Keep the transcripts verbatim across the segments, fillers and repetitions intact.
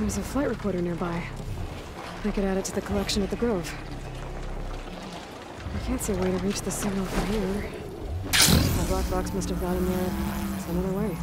There's a flight recorder nearby. I could add it to the collection at the Grove. I can't see a way to reach the signal from here. My black box must have got in there some other way.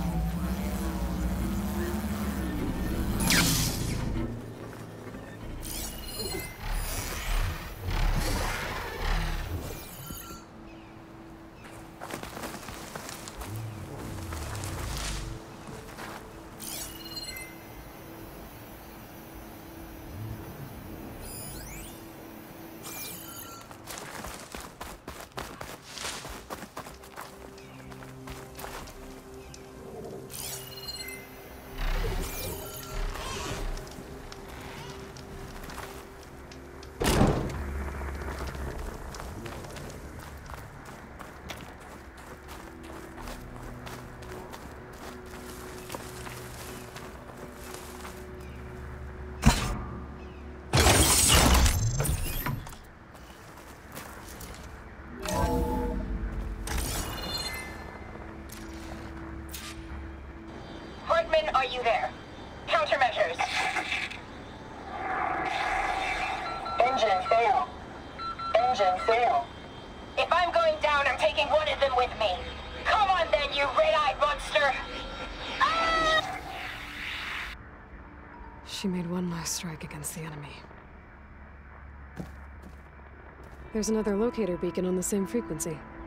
Are you there? Countermeasures. Engine fail. Engine fail. If I'm going down, I'm taking one of them with me. Come on then, you red-eyed monster! Ah! She made one last strike against the enemy. There's another locator beacon on the same frequency.